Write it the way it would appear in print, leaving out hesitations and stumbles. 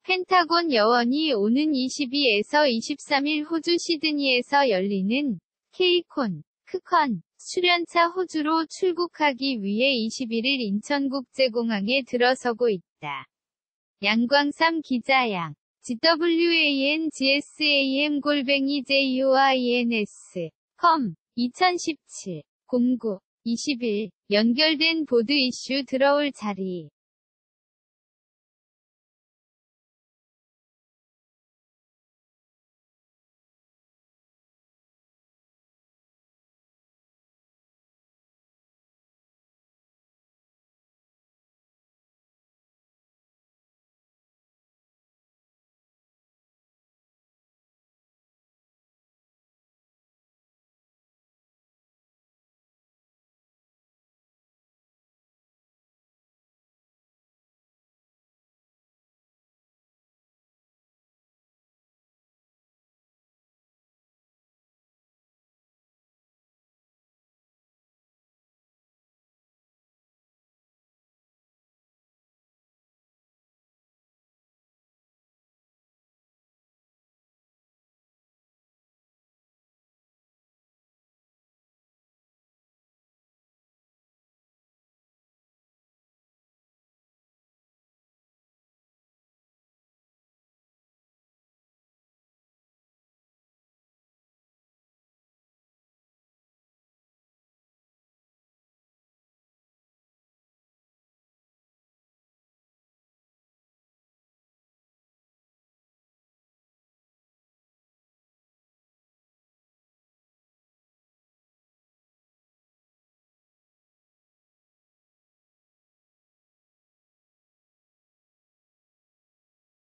펜타곤 여원이 오는 22에서 23일 호주 시드니에서 열리는 케이콘, 크컨 수련차 호주로 출국하기 위해 21일 인천국제공항에 들어서고 있다. 양광삼 기자양 GWANGSAM-JOINS.com 2017 09 21 연결된 보드 이슈 들어올 자리